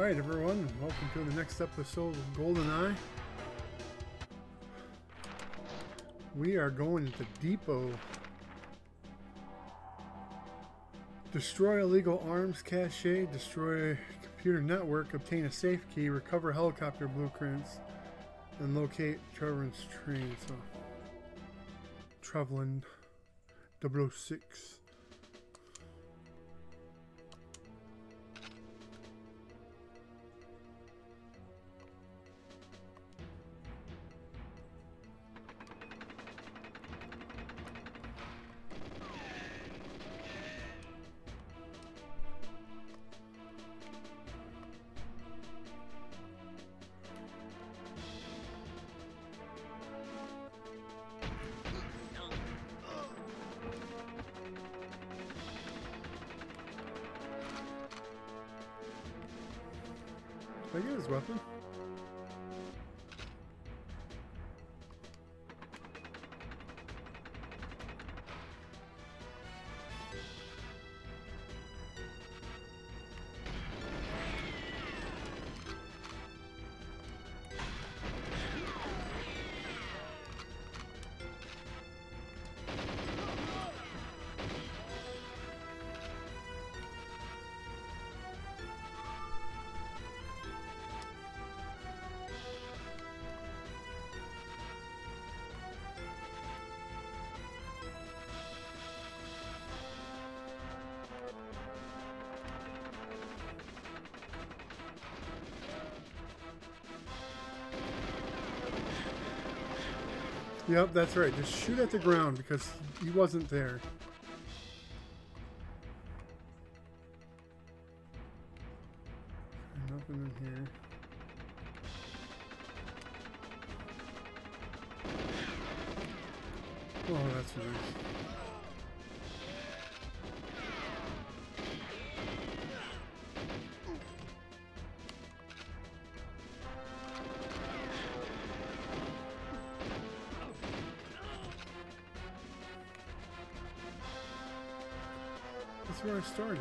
Alright everyone, welcome to the next episode of GoldenEye. We are going to Depot. Destroy illegal arms cache, destroy computer network, obtain a safe key, recover helicopter blueprints, and locate Trevor's train. So, traveling 006. Did I get his weapon? Yep, that's right. Just shoot at the ground because he wasn't there. Nothing in here. Oh, that's nice. That's where I started.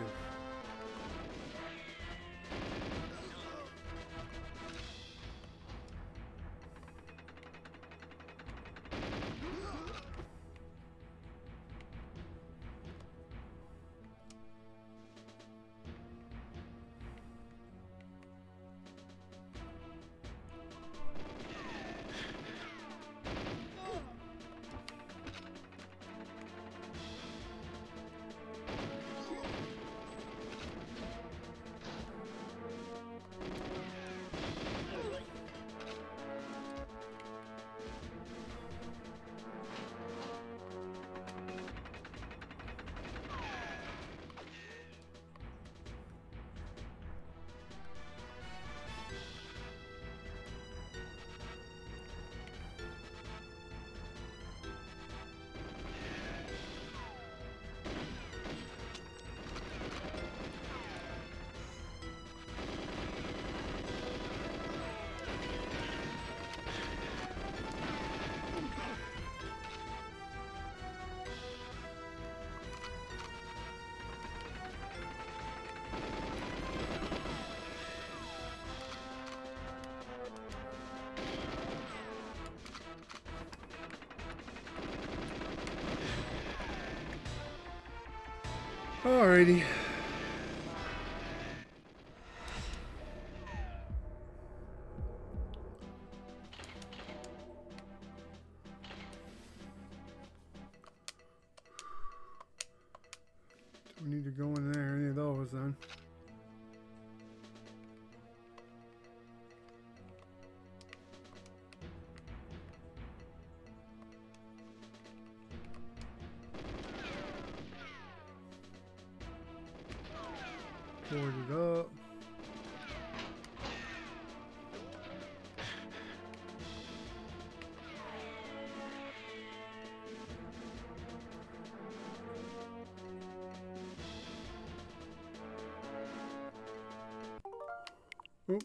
Alrighty. Don't need to go in there, any of those then. Board it up. Oop.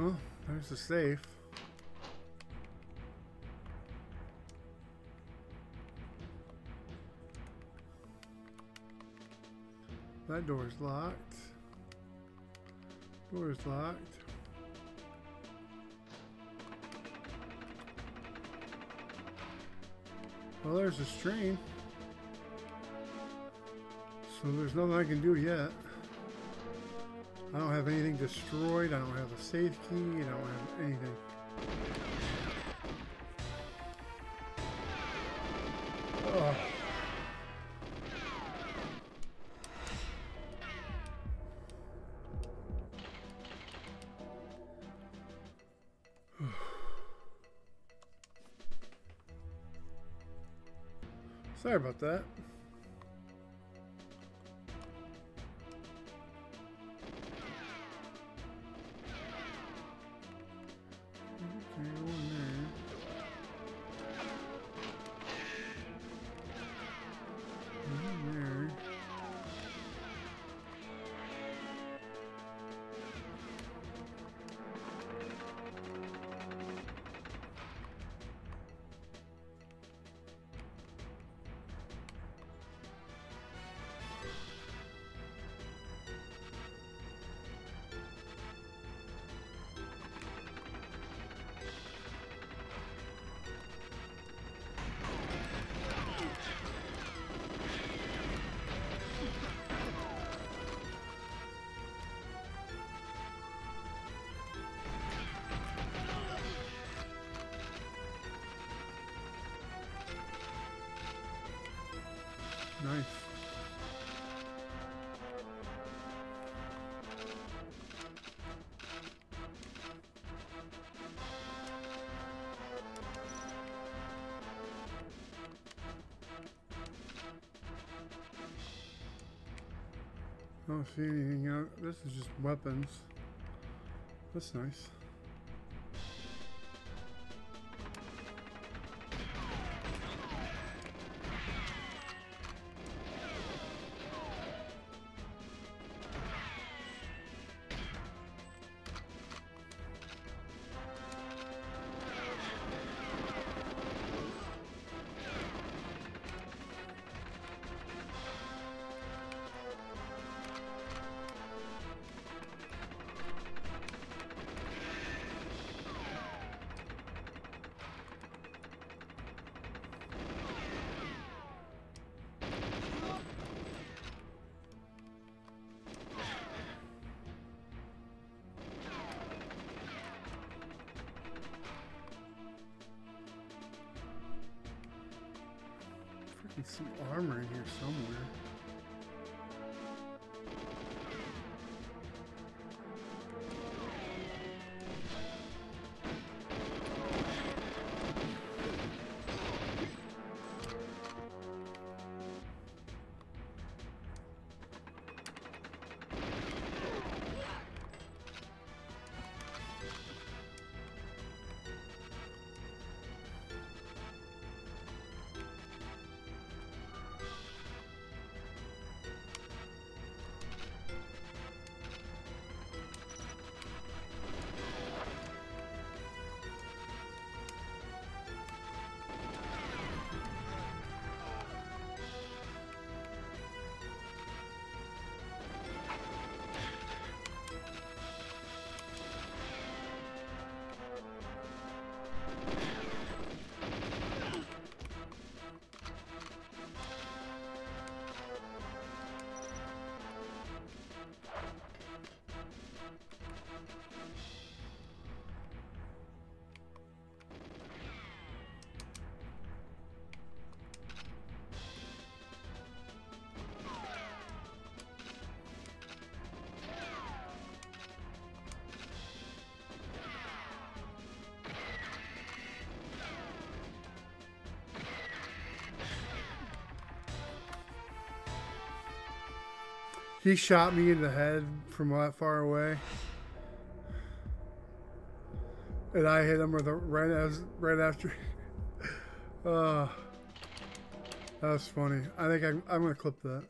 Well, there's the safe. That door's locked. Door's locked. Well, there's this train. So there's nothing I can do yet. I don't have anything destroyed. I don't have a safe key. I don't have anything. Ugh. Sorry about that. Okay, go in there. In there. Nice. I don't see anything out. This is just weapons. That's nice. Freaking some armor in here somewhere. He shot me in the head from that far away, and I hit him with a right after. That was funny. I think I'm gonna clip that.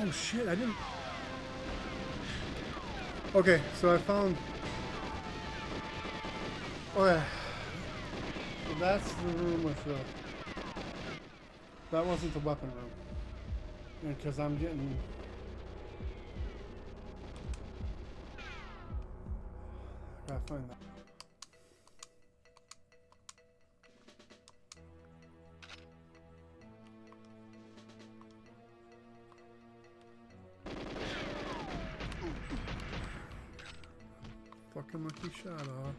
Oh shit, I didn't... Okay, so I found... Oh yeah. So that's the room with the... That wasn't the weapon room. Because I'm getting... I gotta find that. Fucking lucky shot off.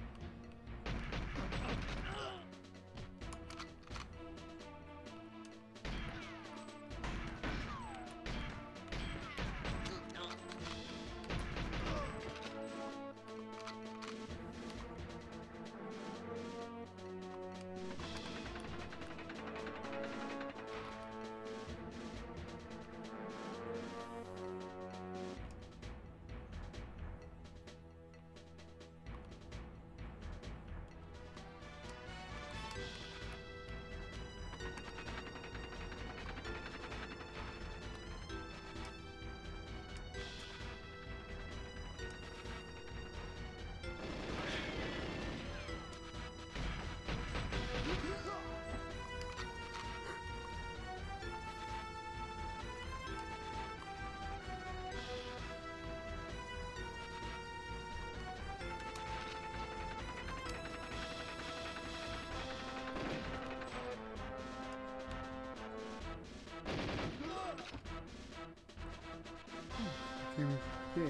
Okay.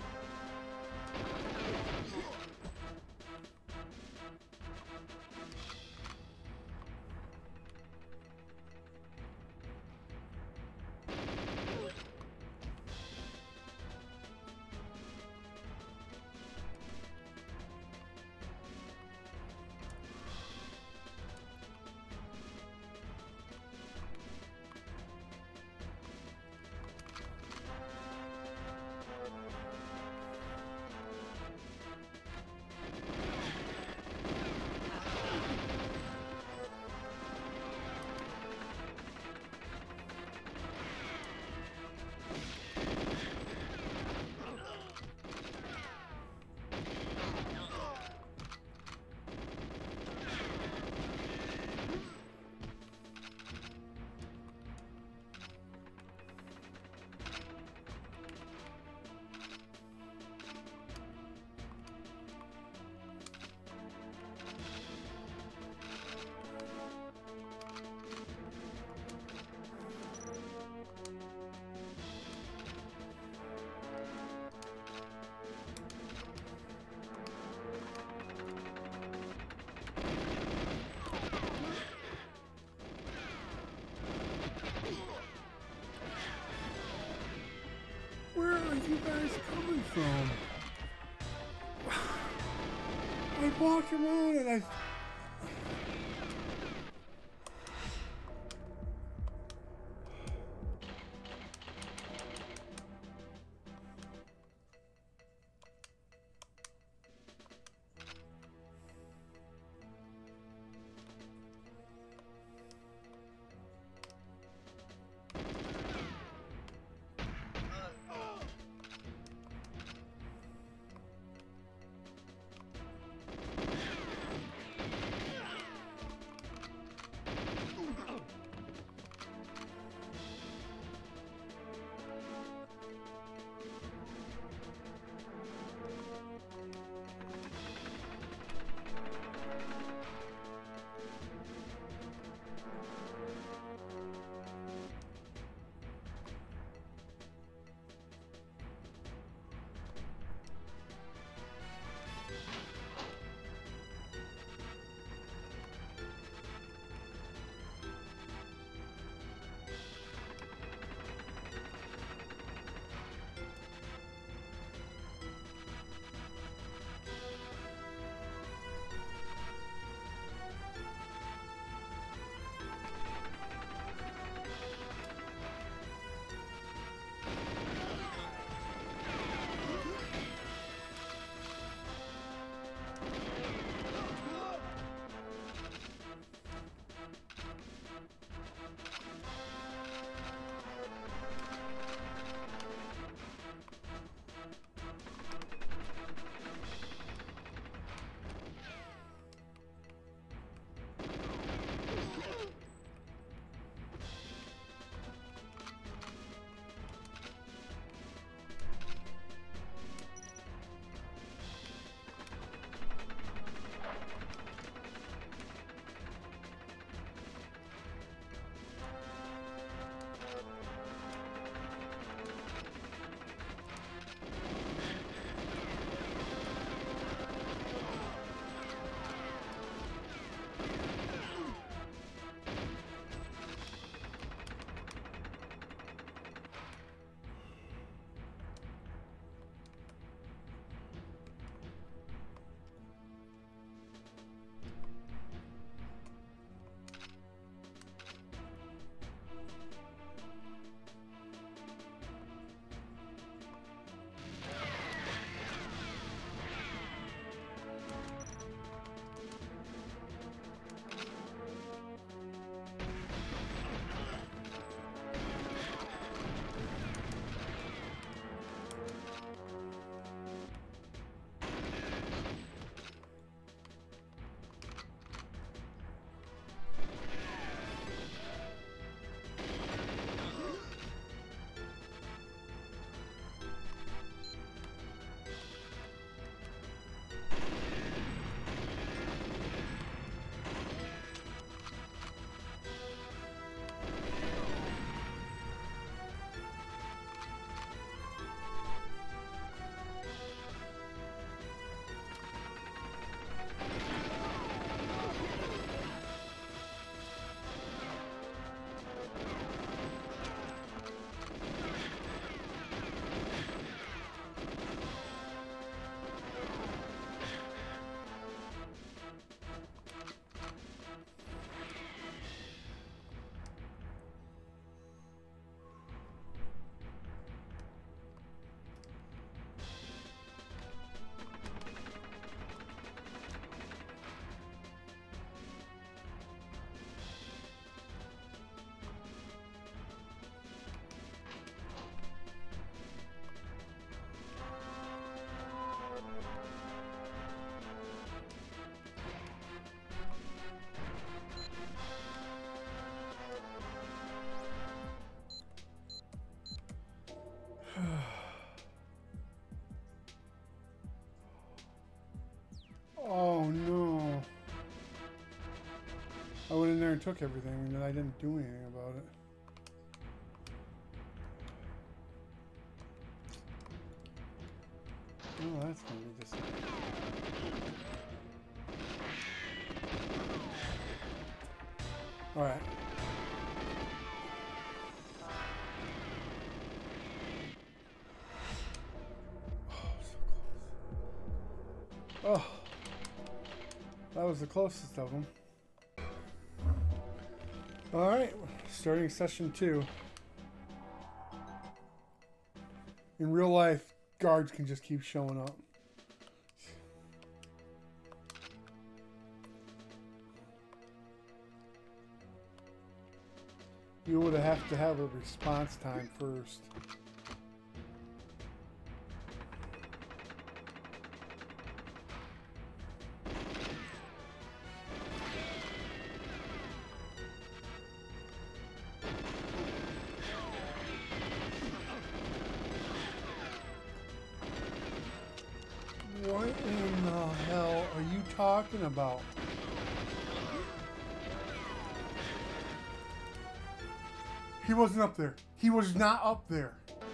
Where are you guys coming from? I walked around and I... no. I went in there and took everything, and then I didn't do anything about it. Oh, that's gonna be disappointing. Alright. Oh, that was the closest of them. Alright, starting session 2. In real life, guards can just keep showing up. You would have to have a response time first. What in the hell are you talking about? He wasn't up there. He was not up there.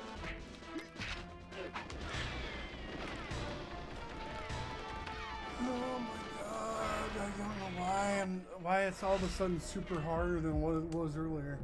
Oh my god, I don't know why it's all of a sudden super harder than what it was earlier.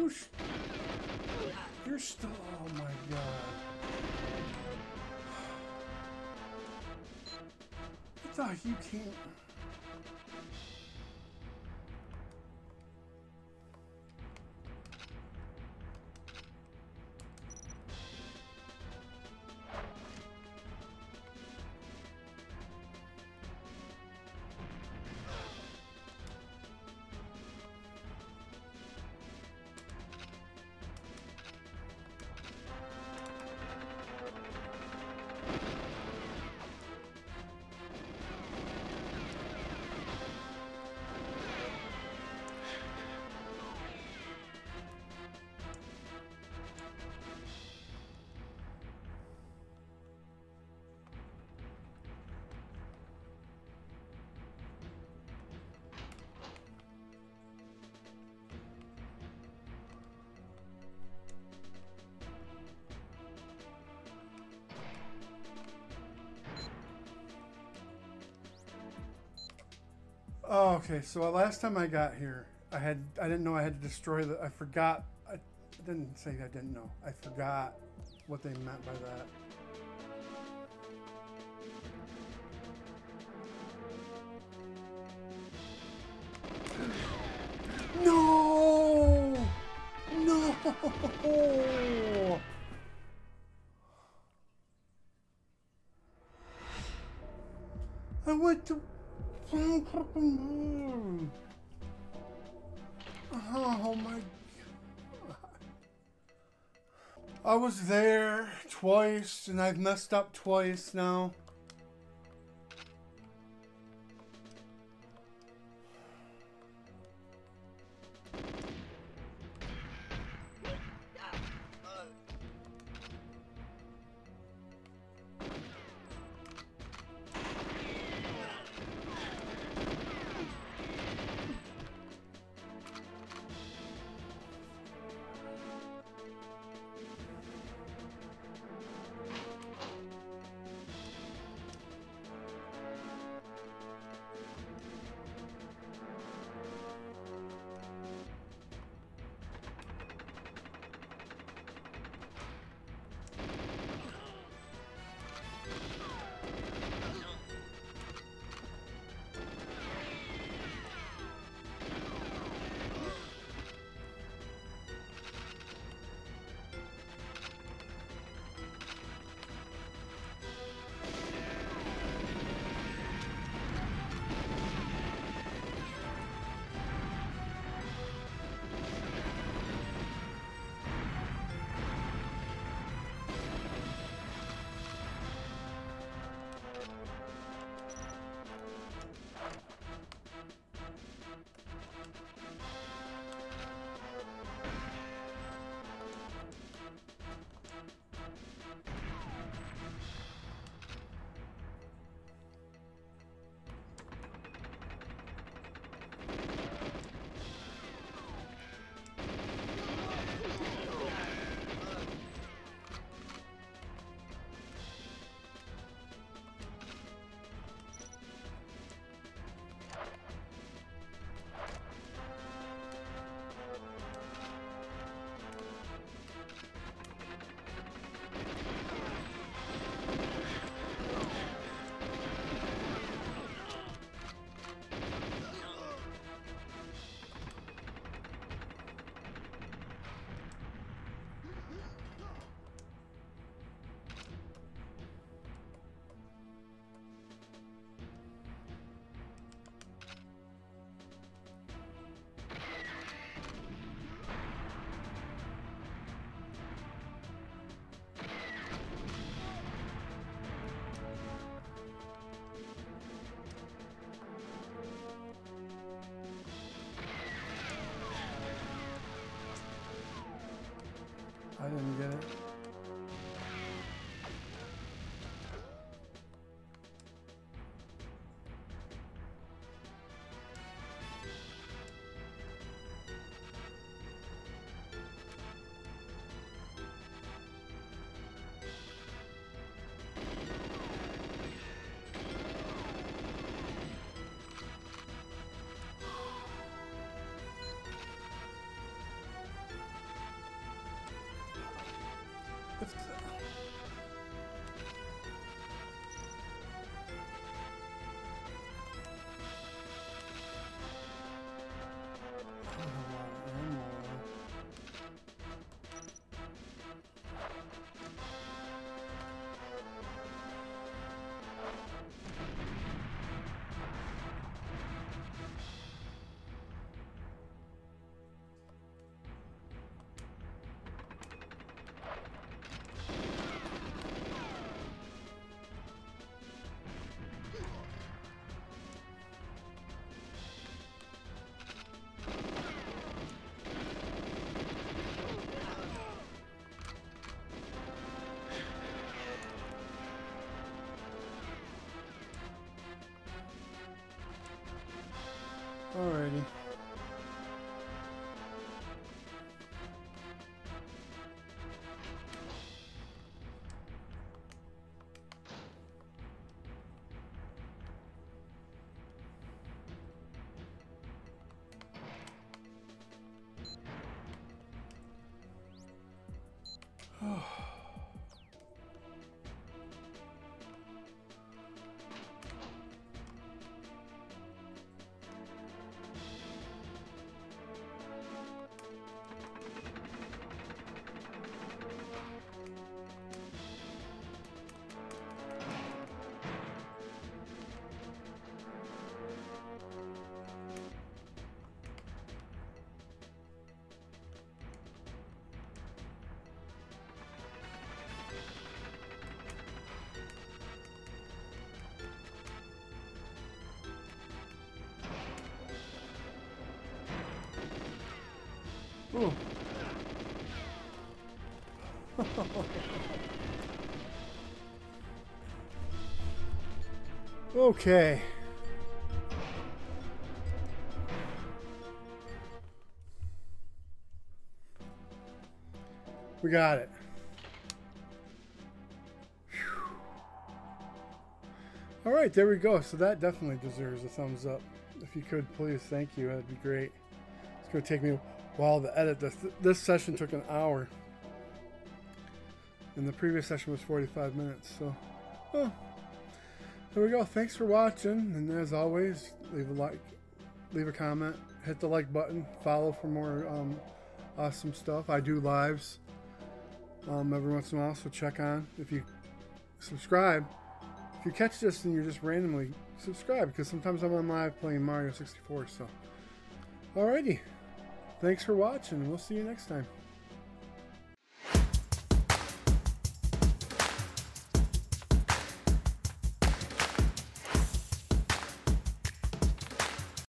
You're still. Oh my god. I thought you can't. Oh, okay. So last time I got here, I didn't know I had to destroy the. I forgot. I didn't say I didn't know. I forgot what they meant by that. No! No! I went to. Oh my god. I was there twice and I've messed up twice now. I didn't get it. Alrighty. Ooh. Okay. We got it. All right, there we go. So that definitely deserves a thumbs up. If you could, please, thank you. That'd be great. It's going to take me a while to edit this. This session took an hour. And the previous session was 45 minutes. So, oh, there we go. Thanks for watching. And as always, leave a like, leave a comment, hit the like button, follow for more awesome stuff. I do lives every once in a while, so check on. If you subscribe, if you catch this and you're just randomly subscribe, because sometimes I'm on live playing Mario 64. So, alrighty. Thanks for watching. We'll see you next time.